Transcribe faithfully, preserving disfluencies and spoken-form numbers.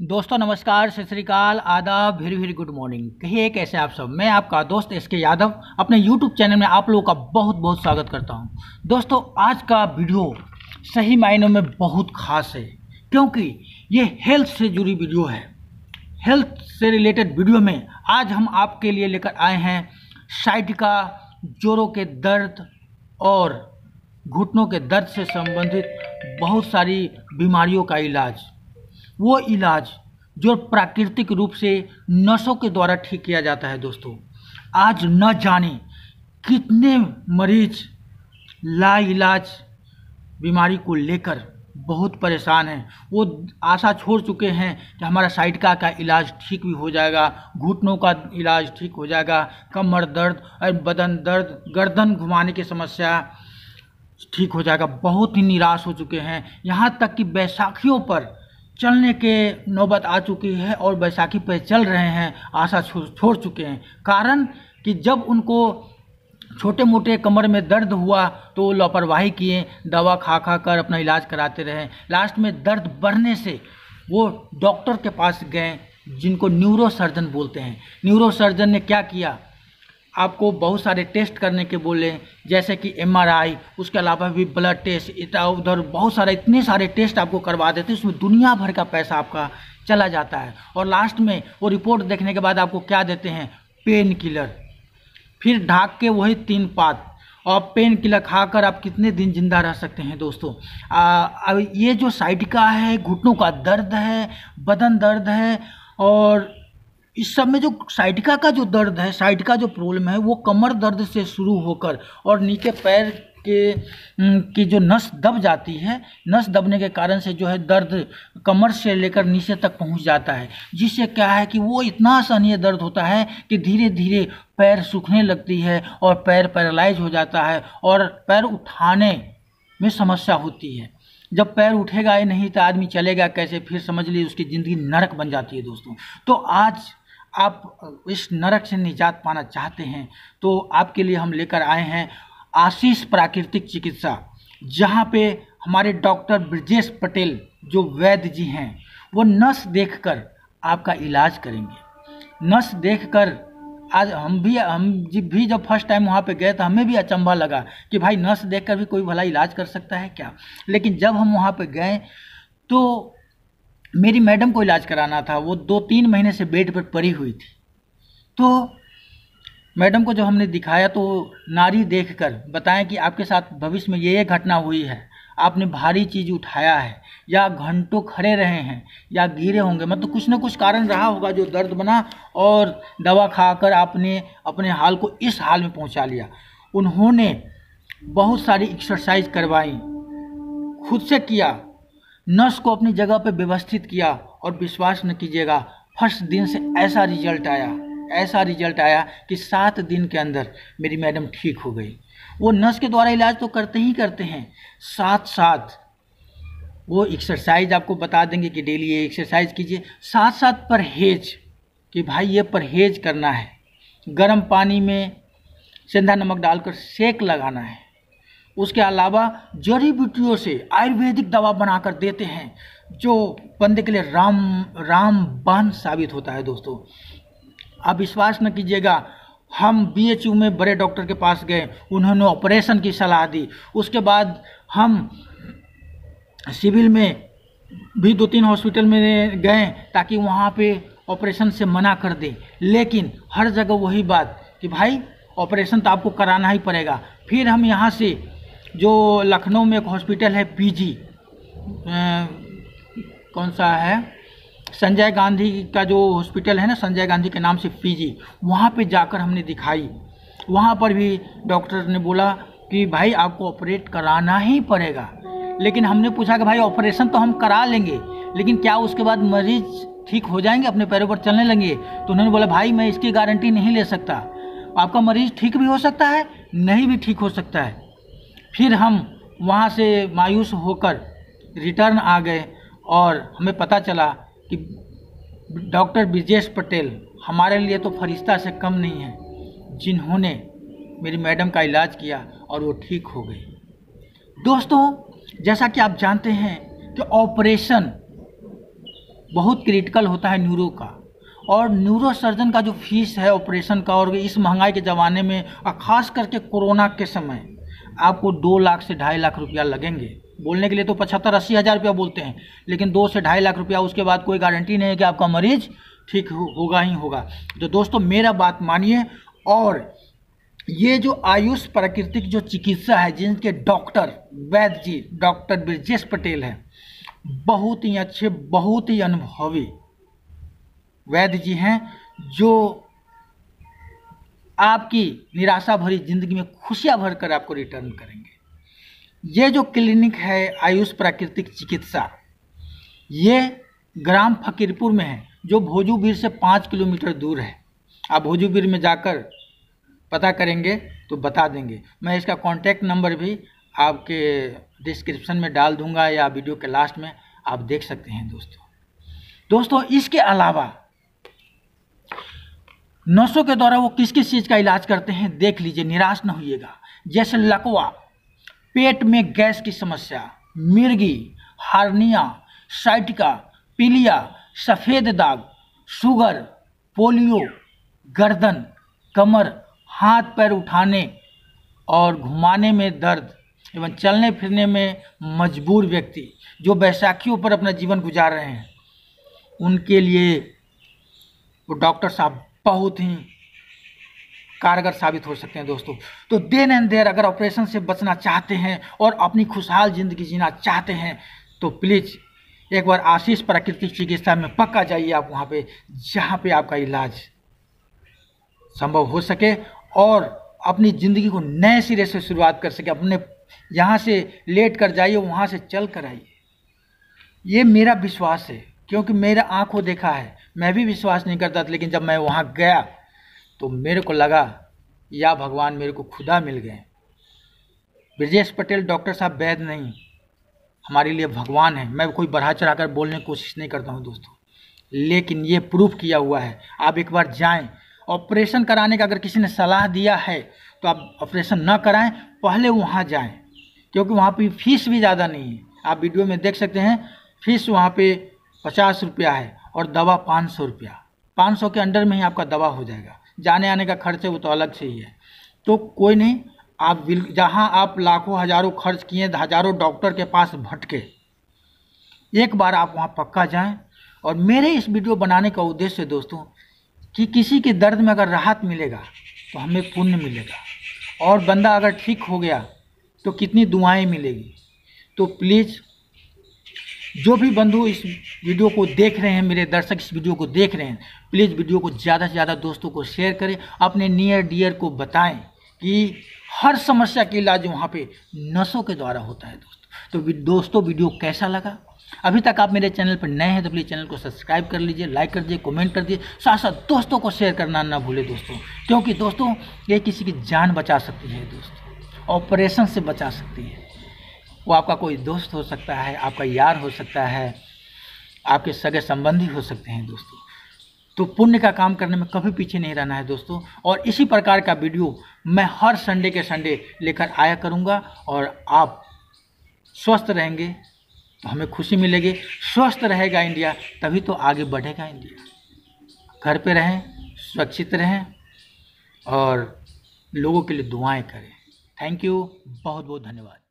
दोस्तों नमस्कार, सत श्री अकाल, आदाब, वेरी वेरी गुड मॉर्निंग। कहिए कैसे आप सब। मैं आपका दोस्त एस के यादव अपने यूट्यूब चैनल में आप लोगों का बहुत बहुत स्वागत करता हूं। दोस्तों आज का वीडियो सही मायनों में बहुत खास है, क्योंकि ये हेल्थ से जुड़ी वीडियो है। हेल्थ से रिलेटेड वीडियो में आज हम आपके लिए लेकर आए हैं साइटिका, जोड़ों के दर्द और घुटनों के दर्द से संबंधित बहुत सारी बीमारियों का इलाज। वो इलाज जो प्राकृतिक रूप से नसों के द्वारा ठीक किया जाता है। दोस्तों आज न जाने कितने मरीज लाइलाज बीमारी को लेकर बहुत परेशान हैं। वो आशा छोड़ चुके हैं कि हमारा साइटिका का इलाज ठीक भी हो जाएगा, घुटनों का इलाज ठीक हो जाएगा, कमर दर्द और बदन दर्द, गर्दन घुमाने की समस्या ठीक हो जाएगा। बहुत ही निराश हो चुके हैं। यहाँ तक कि बैसाखियों पर चलने के नौबत आ चुकी है और बैसाखी पर चल रहे हैं, आशा छोड़ चुके हैं। कारण कि जब उनको छोटे मोटे कमर में दर्द हुआ तो लापरवाही किए, दवा खा खा कर अपना इलाज कराते रहे। लास्ट में दर्द बढ़ने से वो डॉक्टर के पास गए, जिनको न्यूरो सर्जन बोलते हैं। न्यूरो सर्जन ने क्या किया, आपको बहुत सारे टेस्ट करने के बोले, जैसे कि एम आर आई, उसके अलावा भी ब्लड टेस्ट, इधर उधर बहुत सारे इतने सारे टेस्ट आपको करवा देते हैं। उसमें दुनिया भर का पैसा आपका चला जाता है और लास्ट में वो रिपोर्ट देखने के बाद आपको क्या देते हैं, पेन किलर। फिर ढाक के वही तीन पात और पेन किलर खाकर आप कितने दिन जिंदा रह सकते हैं। दोस्तों आ, ये जो साइटिका है, घुटनों का दर्द है, बदन दर्द है, और इस सब में जो साइटिका का जो दर्द है, साइटिका जो प्रॉब्लम है, वो कमर दर्द से शुरू होकर और नीचे पैर के की जो नस दब जाती है, नस दबने के कारण से जो है दर्द कमर से लेकर नीचे तक पहुंच जाता है, जिससे क्या है कि वो इतना असहनीय दर्द होता है कि धीरे धीरे पैर सूखने लगती है और पैर पैरालाइज हो जाता है और पैर उठाने में समस्या होती है। जब पैर उठेगा ही नहीं तो आदमी चलेगा कैसे, फिर समझ लीजिए उसकी ज़िंदगी नरक बन जाती है। दोस्तों तो आज आप इस नरक से निजात पाना चाहते हैं तो आपके लिए हम लेकर आए हैं आशीष प्राकृतिक चिकित्सा, जहां पे हमारे डॉक्टर ब्रजेश पटेल जो वैद्य जी हैं, वो नस देखकर आपका इलाज करेंगे। नस देखकर आज हम भी हम भी जब फर्स्ट टाइम वहाँ पे गए तो हमें भी अचंभा लगा कि भाई नस देखकर भी कोई भला इलाज कर सकता है क्या। लेकिन जब हम वहाँ पे गए तो मेरी मैडम को इलाज कराना था, वो दो तीन महीने से बेड पर पड़ी हुई थी। तो मैडम को जब हमने दिखाया तो नारी देखकर बताएं कि आपके साथ भविष्य में ये ये घटना हुई है, आपने भारी चीज़ उठाया है या घंटों खड़े रहे हैं या गिरे होंगे, मतलब कुछ ना कुछ कारण रहा होगा जो दर्द बना और दवा खाकर आपने अपने हाल को इस हाल में पहुंचा लिया। उन्होंने बहुत सारी एक्सरसाइज करवाई, खुद से किया, नस को अपनी जगह पे व्यवस्थित किया और विश्वास न कीजिएगा, फर्स्ट दिन से ऐसा रिजल्ट आया ऐसा रिजल्ट आया कि सात दिन के अंदर मेरी मैडम ठीक हो गई। वो नस के द्वारा इलाज तो करते ही करते हैं, साथ साथ वो एक्सरसाइज आपको बता देंगे कि डेली ये एक्सरसाइज कीजिए, साथ साथ परहेज कि भाई ये परहेज करना है, गर्म पानी में सेंधा नमक डालकर सेक लगाना है। उसके अलावा जड़ी बूटियों से आयुर्वेदिक दवा बनाकर देते हैं, जो बंदे के लिए राम रामबाण साबित होता है। दोस्तों आप विश्वास न कीजिएगा, हम बी एच यू में बड़े डॉक्टर के पास गए, उन्होंने ऑपरेशन की सलाह दी। उसके बाद हम सिविल में भी दो तीन हॉस्पिटल में गए ताकि वहाँ पे ऑपरेशन से मना कर दें, लेकिन हर जगह वही बात कि भाई ऑपरेशन तो आपको कराना ही पड़ेगा। फिर हम यहाँ से जो लखनऊ में एक हॉस्पिटल है पीजी, कौन सा है, संजय गांधी का जो हॉस्पिटल है ना, संजय गांधी के नाम से पीजी, वहाँ पे जाकर हमने दिखाई। वहाँ पर भी डॉक्टर ने बोला कि भाई आपको ऑपरेट कराना ही पड़ेगा। लेकिन हमने पूछा कि भाई ऑपरेशन तो हम करा लेंगे, लेकिन क्या उसके बाद मरीज ठीक हो जाएंगे, अपने पैरों पर चलने लगेंगे? तो उन्होंने बोला भाई मैं इसकी गारंटी नहीं ले सकता, आपका मरीज ठीक भी हो सकता है, नहीं भी ठीक हो सकता है। फिर हम वहाँ से मायूस होकर रिटर्न आ गए और हमें पता चला कि डॉक्टर ब्रजेश पटेल हमारे लिए तो फरिश्ता से कम नहीं है, जिन्होंने मेरी मैडम का इलाज किया और वो ठीक हो गई। दोस्तों जैसा कि आप जानते हैं कि ऑपरेशन बहुत क्रिटिकल होता है न्यूरो का। और न्यूरो सर्जन का जो फीस है ऑपरेशन का, और इस महंगाई के ज़माने में और ख़ास करके कोरोना के समय आपको दो लाख से ढाई लाख रुपया लगेंगे। बोलने के लिए तो पचहत्तर अस्सी हज़ार रुपया बोलते हैं, लेकिन दो से ढाई लाख रुपया, उसके बाद कोई गारंटी नहीं है कि आपका मरीज ठीक हो, होगा ही होगा। तो दोस्तों मेरा बात मानिए। और ये जो आयुष प्राकृतिक जो चिकित्सा है, जिनके डॉक्टर वैद्य जी डॉक्टर ब्रजेश पटेल हैं, बहुत ही अच्छे, बहुत ही अनुभवी वैद्य जी हैं, जो आपकी निराशा भरी जिंदगी में खुशियां भरकर आपको रिटर्न करेंगे। ये जो क्लिनिक है आयुष प्राकृतिक चिकित्सा, ये ग्राम फकीरपुर में है, जो भोजूबीर से पाँच किलोमीटर दूर है। आप भोजूबीर में जाकर पता करेंगे तो बता देंगे। मैं इसका कॉन्टैक्ट नंबर भी आपके डिस्क्रिप्शन में डाल दूंगा या वीडियो के लास्ट में आप देख सकते हैं दोस्तों। दोस्तों इसके अलावा नसों के द्वारा वो किस किस चीज़ का इलाज करते हैं देख लीजिए, निराश न होइएगा। जैसे लकवा, पेट में गैस की समस्या, मिर्गी, हार्निया, साइटिका, पीलिया, सफ़ेद दाग, शुगर, पोलियो, गर्दन, कमर, हाथ पैर उठाने और घुमाने में दर्द एवं चलने फिरने में मजबूर व्यक्ति जो बैसाखियों पर अपना जीवन गुजार रहे हैं, उनके लिए वो डॉक्टर साहब बहुत ही कारगर साबित हो सकते हैं दोस्तों। तो देन एंड देयर अगर ऑपरेशन से बचना चाहते हैं और अपनी खुशहाल ज़िंदगी जीना चाहते हैं तो प्लीज़ एक बार आशीष प्राकृतिक चिकित्सा में पक्का जाइए आप वहाँ पे, जहाँ पे आपका इलाज संभव हो सके और अपनी ज़िंदगी को नए सिरे से शुरुआत कर सके। अपने यहाँ से लेट कर जाइए, वहाँ से चल कर आइए। ये मेरा विश्वास है, क्योंकि मेरा आँखों देखा है। मैं भी विश्वास नहीं करता था, लेकिन जब मैं वहाँ गया तो मेरे को लगा या भगवान, मेरे को खुदा मिल गए। ब्रजेश पटेल डॉक्टर साहब वैद्य नहीं, हमारे लिए भगवान है। मैं कोई बढ़ा चढ़ा कर बोलने की कोशिश नहीं करता हूँ दोस्तों, लेकिन ये प्रूफ किया हुआ है। आप एक बार जाएं, ऑपरेशन कराने का अगर किसी ने सलाह दिया है तो आप ऑपरेशन ना कराएं, पहले वहाँ जाएं, क्योंकि वहाँ पे फीस भी ज़्यादा नहीं है। आप वीडियो में देख सकते हैं, फीस वहाँ पे पचास रुपया है और दवा पाँच सौ रुपया। पाँच सौ के अंडर में ही आपका दवा हो जाएगा। जाने आने का खर्च है वो तो अलग से ही है। तो कोई नहीं, आप जहाँ आप लाखों हज़ारों खर्च किए, हज़ारों डॉक्टर के पास भटके, एक बार आप वहाँ पक्का जाएं। और मेरे इस वीडियो बनाने का उद्देश्य दोस्तों कि किसी के दर्द में अगर राहत मिलेगा तो हमें पुण्य मिलेगा, और बंदा अगर ठीक हो गया तो कितनी दुआएं मिलेगी। तो प्लीज़ जो भी बंधु इस वीडियो को देख रहे हैं, मेरे दर्शक इस वीडियो को देख रहे हैं, प्लीज़ वीडियो को ज़्यादा से ज़्यादा दोस्तों को शेयर करें, अपने नियर डियर को बताएं कि हर समस्या का इलाज वहाँ पे नसों के द्वारा होता है दोस्तों। तो दोस्तों वीडियो कैसा लगा? अभी तक आप मेरे चैनल पर नए हैं तो प्लीज़ चैनल को सब्सक्राइब कर लीजिए, लाइक कर दीजिए, कमेंट कर दीजिए, साथ साथ दोस्तों को शेयर करना ना भूलें दोस्तों, क्योंकि दोस्तों ये किसी की जान बचा सकती है दोस्तों, ऑपरेशन से बचा सकती है। वो आपका कोई दोस्त हो सकता है, आपका यार हो सकता है, आपके सगे संबंधी हो सकते हैं दोस्तों। तो पुण्य का काम करने में कभी पीछे नहीं रहना है दोस्तों। और इसी प्रकार का वीडियो मैं हर संडे के संडे लेकर आया करूँगा, और आप स्वस्थ रहेंगे तो हमें खुशी मिलेगी। स्वस्थ रहेगा इंडिया तभी तो आगे बढ़ेगा इंडिया। घर पे रहें, सुरक्षित रहें और लोगों के लिए दुआएं करें। थैंक यू, बहुत बहुत धन्यवाद।